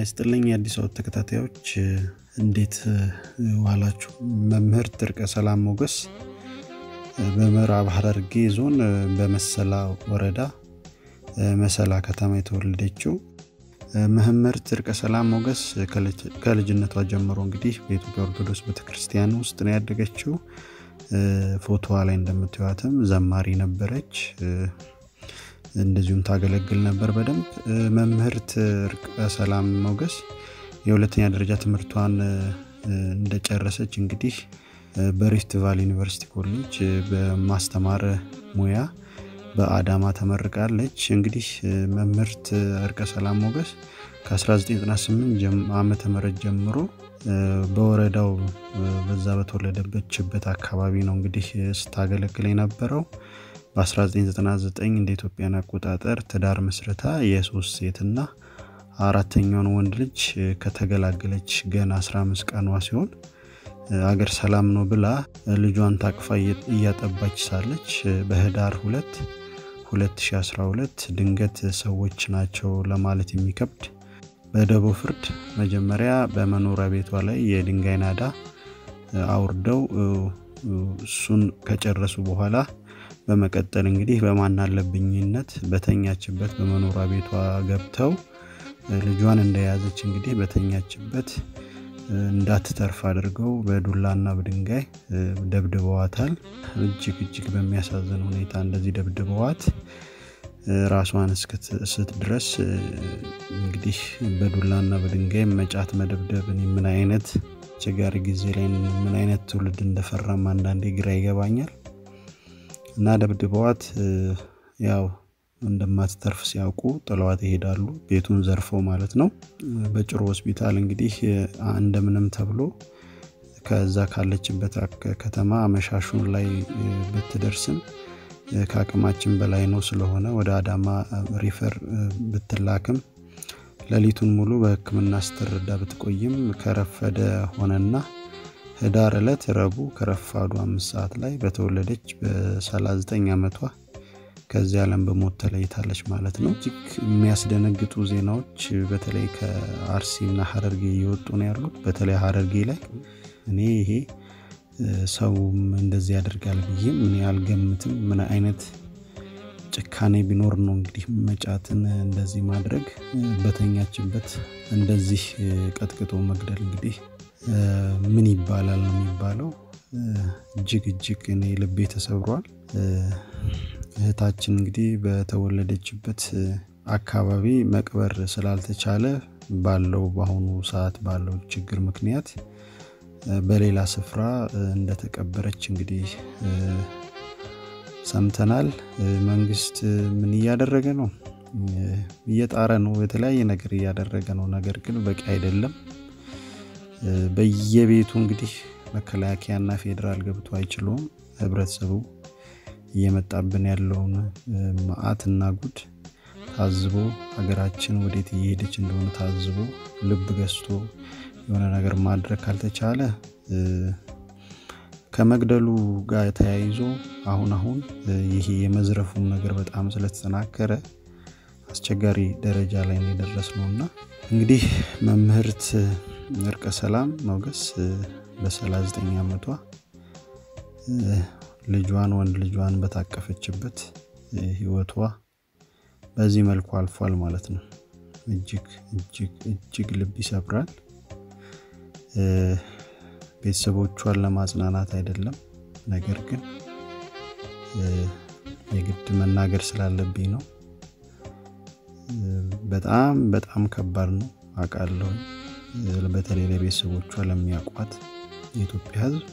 ይስጥልኝ የአዲስ አበባ ተከታታዮች እንዴት ዋላችሁ? መምህር ትርቀ ሰላም ሞገስ በምዕራብ ሐረርጌ ዞን በመሰላ ወረዳ መሰላ ከተማ የተወለደችው መምህር ትርቀ ሰላም ሞገስ ከልጅነቷ ጀምሮ እንግዲህ በኢትዮጵያ ኦርቶዶክስ ቤተክርስቲያን ውስጥ ነው ያደገችው። ፎቶዋ ላይ እንደምታዩትም ዘማሪ ነበረች። እንደዚሁም ታገለግል ነበር በደንብ። መምህር ትርቀ ሰላም ሞገስ የሁለተኛ ደረጃ ትምህርቷን እንደጨረሰች እንግዲህ በሪፍት ቫሊ ዩኒቨርሲቲ ኮሌጅ በማስተማር ሙያ በአዳማ ተመርቃለች። እንግዲህ መምህር ትርቀ ሰላም ሞገስ ከ1998 ዓመተ ምህረት ጀምሮ በወረዳው በዛ በተወለደችበት አካባቢ ነው እንግዲህ ስታገለግል የነበረው። በ1999 እንደ ኢትዮጵያን አቆጣጠር ትዳር መስረታ የሶስት ሴትና አራተኛውን ወንድ ልጅ ከተገላገለች ገና 15 ቀኗ ሲሆን አገር ሰላም ነው ብላ ልጇን ታቅፋ እያጠባች ሳለች በህዳር 2 2012 ድንገት ሰዎች ናቸው ለማለት የሚከብድ በደቦ ፍርድ መጀመሪያ በመኖሪያ ቤቷ ላይ የድንጋይ ናዳ አውርደው እሱን ከጨረሱ በኋላ በመቀጠል እንግዲህ በማናለብኝነት በተኛችበት በመኖሪያ ቤቷ ገብተው ልጇን እንደያዘች እንግዲህ በተኛችበት እንዳትተርፍ አድርገው በዱላና በድንጋይ ደብድበዋታል። እጅግ በሚያሳዝን ሁኔታ እንደዚህ ደብድበዋት ራሷን እስክትስት ድረስ እንግዲህ በዱላና በድንጋይ መጫት መደብደብን ምን አይነት አስቸጋሪ ጊዜ ላይ ምን አይነት ትውልድ እንደፈራም አንዳንዴ ግራ ይገባኛል። እና ደብድበዋት ያው እንደማትተርፍ ሲያውቁ ጥለዋት ይሄዳሉ፣ ቤቱን ዘርፈው ማለት ነው። በጭሮ ሆስፒታል እንግዲህ እንደምንም ተብሎ ከዛ ካለችበት ከተማ አመሻሹን ላይ ብትደርስም ከአቅማችን በላይ ነው ስለሆነ ወደ አዳማ ሪፈር ብትላክም ሌሊቱን ሙሉ በሕክምና ስትረዳ ብትቆይም ከረፈደ ሆነና ህዳር ዕለት ረቡዕ ከረፋዱ 5 ሰዓት ላይ በተወለደች በ39 ዓመቷ ከዚህ ዓለም በሞት ተለይታለች ማለት ነው። እጅግ የሚያስደነግጡ ዜናዎች በተለይ ከአርሲና ሐረርጌ እየወጡ ነው ያሉት። በተለይ ሐረርጌ ላይ እኔ ይሄ ሰውም እንደዚህ ያደርጋል ብዬ ምን ያልገምትም። ምን አይነት ጭካኔ ቢኖር ነው እንግዲህ መጫትን እንደዚህ ማድረግ፣ በተኛችበት እንደዚህ ቀጥቅጦ መግደል እንግዲህ ምን ይባላል ነው የሚባለው። እጅግ እኔ ልቤ ተሰብሯል። እህታችን እንግዲህ በተወለደችበት አካባቢ መቅበር ስላልተቻለ ባለው በአሁኑ ሰዓት ባለው ችግር ምክንያት በሌላ ስፍራ እንደተቀበረች እንግዲህ ሰምተናል። መንግስት ምን እያደረገ ነው? እየጣረ ነው፣ የተለያየ ነገር እያደረገ ነው። ነገር ግን በቂ አይደለም። በየቤቱ እንግዲህ መከላከያና ፌደራል ገብቶ አይችሉም። ህብረተሰቡ እየመጣብን ያለውን መዓትና ጉድ ታዝቦ ሀገራችን ወዴት እየሄደች እንደሆነ ታዝቦ ልብ ገዝቶ የሆነ ነገር ማድረግ ካልተቻለ ከመግደሉ ጋር ተያይዞ አሁን ይሄ የመዝረፉ ነገር በጣም ስለተጠናከረ አስቸጋሪ ደረጃ ላይ ነው የደረስነውና እንግዲህ መምህርት ትርቀ ሰላም ሞገስ በ39 ዓመቷ ወንድ ልጇን በታቀፈችበት ህይወቷ በዚህ መልኩ አልፏል ማለት ነው። እጅግ ልብ ይሰብራል። ቤተሰቦቿን ለማጽናናት አይደለም፣ ነገር ግን የግድ መናገር ስላለብኝ ነው። በጣም ከባድ ነው አውቃለሁ። በተለይ ለቤተሰቦቿ ለሚያውቋት የኢትዮጵያ ህዝብ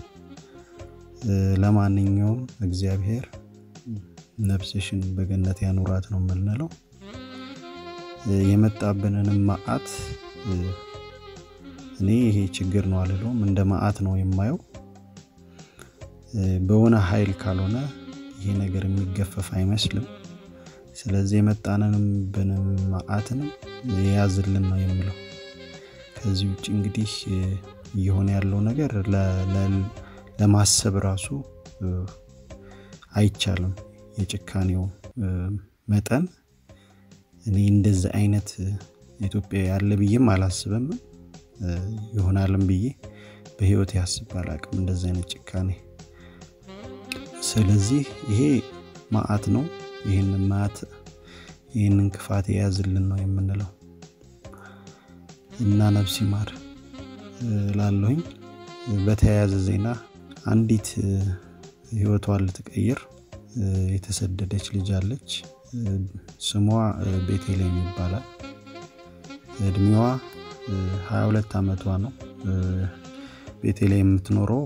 ለማንኛውም እግዚአብሔር ነፍስሽን በገነት ያኑራት ነው የምንለው። የመጣብንን መዓት እኔ ይሄ ችግር ነው አልለውም፣ እንደ መዓት ነው የማየው። በሆነ ኃይል ካልሆነ ይሄ ነገር የሚገፈፍ አይመስልም። ስለዚህ የመጣነንም መዓትንም ያዝልን ነው የምለው። ከዚህ ውጪ እንግዲህ እየሆነ ያለው ነገር ለማሰብ ራሱ አይቻልም። የጭካኔው መጠን እኔ እንደዚህ አይነት ኢትዮጵያ ያለ ብዬም አላስብም ይሆናልም ብዬ በህይወት ያስብ አላቅም እንደዚህ አይነት ጭካኔ። ስለዚህ ይሄ ማአት ነው። ይሄንን ማአት ይሄንን ክፋት ያዝልን ነው የምንለው እና ነፍስ ይማር ላለሁኝ። በተያያዘ ዜና አንዲት ህይወቷን ልትቀይር የተሰደደች ልጅ አለች። ስሟ ቤቴሌም ይባላል። እድሜዋ 22 አመቷ ነው። ቤቴሌም የምትኖረው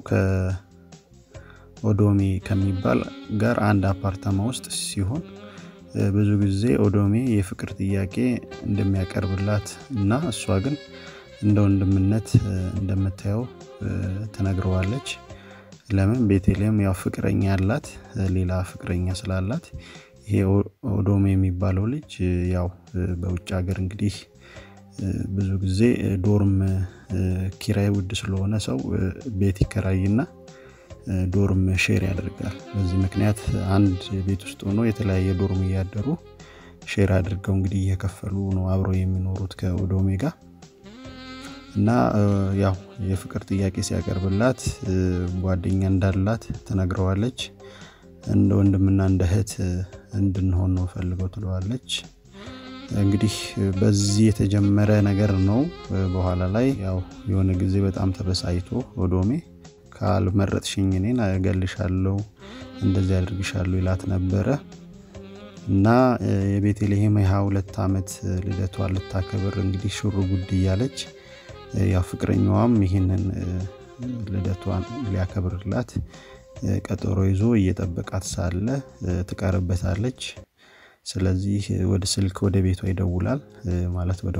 ከኦዶሜ ከሚባል ጋር አንድ አፓርታማ ውስጥ ሲሆን ብዙ ጊዜ ኦዶሜ የፍቅር ጥያቄ እንደሚያቀርብላት እና እሷ ግን እንደ ወንድምነት እንደምታየው ተነግረዋለች። ለምን ቤቴሌም ያው ፍቅረኛ አላት፣ ሌላ ፍቅረኛ ስላላት ይሄ ኦዶሜ የሚባለው ልጅ ያው በውጭ ሀገር እንግዲህ ብዙ ጊዜ ዶርም ኪራይ ውድ ስለሆነ ሰው ቤት ይከራይና ዶርም ሼር ያደርጋል። በዚህ ምክንያት አንድ ቤት ውስጥ ሆኖ የተለያየ ዶርም ያደሩ ሼር አድርገው እንግዲህ እየከፈሉ ነው አብረው የሚኖሩት ከኦዶሜ ጋር እና ያው የፍቅር ጥያቄ ሲያቀርብላት ጓደኛ እንዳላት ተነግረዋለች። እንደ ወንድምና እንደ እህት እንድንሆን ነው ፈልገው ትለዋለች። እንግዲህ በዚህ የተጀመረ ነገር ነው። በኋላ ላይ ያው የሆነ ጊዜ በጣም ተበሳይቶ ኦዶሜ ካልመረጥሽኝ እኔን አገልሻለሁ እንደዚህ አድርግሻለሁ ይላት ነበረ እና የቤቴሌም 22 አመት ልደቷን ልታከብር እንግዲህ ሹሩ ጉድ እያለች ያው ፍቅረኛዋም ይሄንን ልደቷን ሊያከብርላት ቀጠሮ ይዞ እየጠበቃት ሳለ ትቀርበታለች። ስለዚህ ወደ ስልክ ወደ ቤቷ ይደውላል ማለት ወደ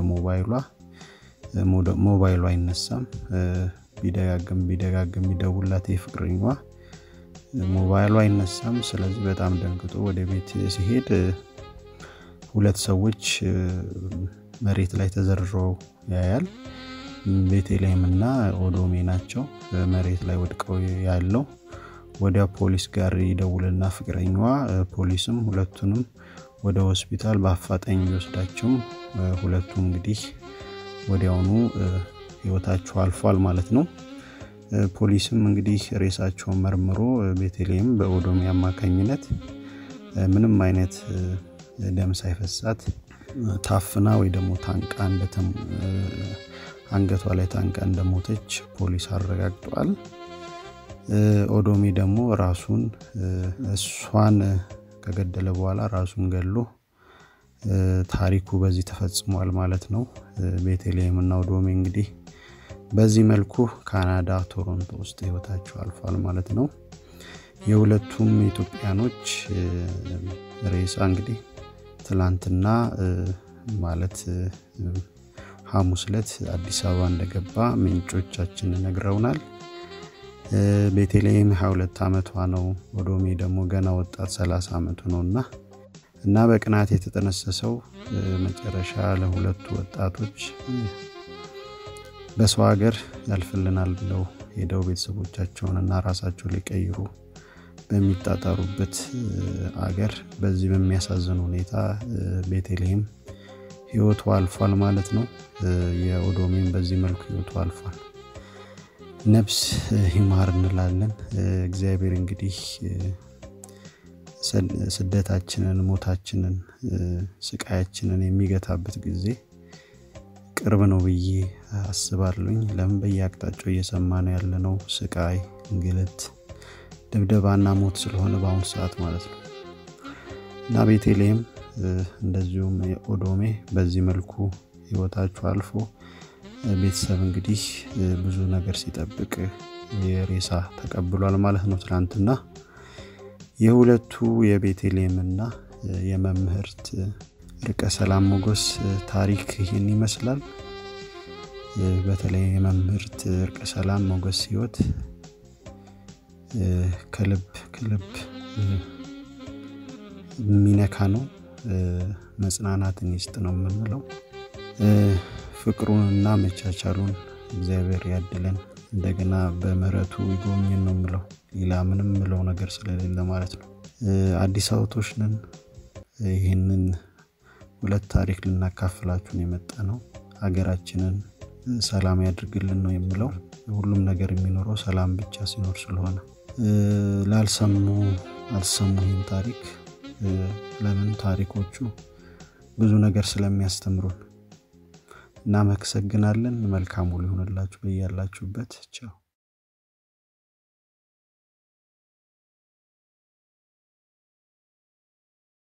ሞባይሏ አይነሳም። ቢደጋግም ይደውላት የፍቅረኛዋ ሞባይሏ አይነሳም። ስለዚህ በጣም ደንግጦ ወደ ቤት ሲሄድ ሁለት ሰዎች መሬት ላይ ተዘርረው ያያል። ቤቴሌም እና ኦዶሜ ናቸው መሬት ላይ ወድቀው ያለው። ወደ ፖሊስ ጋር ይደውልና ፍቅረኛዋ ፖሊስም ሁለቱንም ወደ ሆስፒታል በአፋጣኝ ይወስዳቸው። ሁለቱም እንግዲህ ወዲያውኑ ህይወታቸው አልፏል ማለት ነው። ፖሊስም እንግዲህ ሬሳቸውን መርምሮ ቤቴሌም በኦዶሜ አማካኝነት ምንም አይነት ደም ሳይፈሳት ታፍና ወይ ደግሞ ታንቃ አንገቷ ላይ ታንቃ እንደሞተች ፖሊስ አረጋግጧል። ኦዶሜ ደግሞ ራሱን እሷን ከገደለ በኋላ ራሱን ገሎ ታሪኩ በዚህ ተፈጽሟል ማለት ነው። ቤቴሌም እና ኦዶሜ እንግዲህ በዚህ መልኩ ካናዳ ቶሮንቶ ውስጥ ህይወታቸው አልፏል ማለት ነው። የሁለቱም ኢትዮጵያኖች ሬሳ እንግዲህ ትላንትና ማለት ሐሙስ ዕለት አዲስ አበባ እንደገባ ምንጮቻችን ነግረውናል። ቤቴሌም 22 አመቷ ነው። ኦዶሜ ደግሞ ገና ወጣት 30 አመቱ ነውና እና በቅናት የተጠነሰሰው መጨረሻ ለሁለቱ ወጣቶች በሰው ሀገር ያልፍልናል ብለው ሄደው ቤተሰቦቻቸውንና ራሳቸውን ሊቀይሩ በሚጣጣሩበት ሀገር በዚህ በሚያሳዝን ሁኔታ ቤቴሌም ህይወቱ አልፏል ማለት ነው። የኦዶሜም በዚህ መልኩ ህይወቱ አልፏል። ነፍስ ይማር እንላለን። እግዚአብሔር እንግዲህ ስደታችንን ሞታችንን ስቃያችንን የሚገታበት ጊዜ ቅርብ ነው ብዬ አስባለሁኝ። ለምን በየአቅጣጫው እየሰማን ያለነው ስቃይ፣ እንግልት፣ ድብደባና ሞት ስለሆነ በአሁኑ ሰዓት ማለት ነው እና ቤቴሌም እንደዚሁም ኦዶሜ በዚህ መልኩ ህይወታቸው አልፎ ቤተሰብ እንግዲህ ብዙ ነገር ሲጠብቅ የሬሳ ተቀብሏል ማለት ነው ትላንትና። የሁለቱ የቤቴሌምና የመምህርት ርቀ ሰላም ሞገስ ታሪክ ይህን ይመስላል። በተለይ የመምህርት ርቀ ሰላም ሞገስ ህይወት ከልብ ሚነካ ነው። መጽናናትን ይስጥ ነው የምንለው። ፍቅሩንና መቻቻሉን እግዚአብሔር ያድለን፣ እንደገና በምህረቱ ይጎብኘን ነው የምለው። ሌላ ምንም ምለው ነገር ስለሌለ ማለት ነው። አዲስ አበቦች ነን። ይሄንን ሁለት ታሪክ ልናካፍላችሁ ነው የመጣነው። ሀገራችንን ሰላም ያድርግልን ነው የምለው። ሁሉም ነገር የሚኖረው ሰላም ብቻ ሲኖር ስለሆነ አልሰሙህም ታሪክ ለምን ታሪኮቹ ብዙ ነገር ስለሚያስተምሩን እናመሰግናለን። መልካም ሁሉ ይሁንላችሁ በያላችሁበት። ቻው።